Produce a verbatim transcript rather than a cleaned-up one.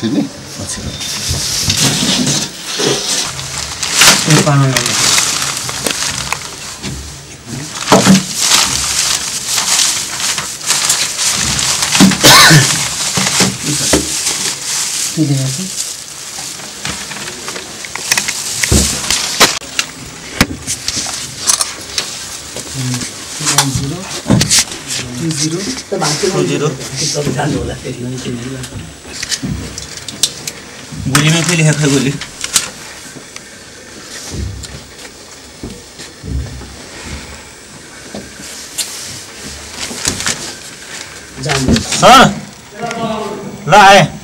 चीनी अच्छा ये पाना नहीं ठीक है जीरो तो बाकी जीरो सब ध्यान होला गोली में फिर है गोली जान हाँ ला है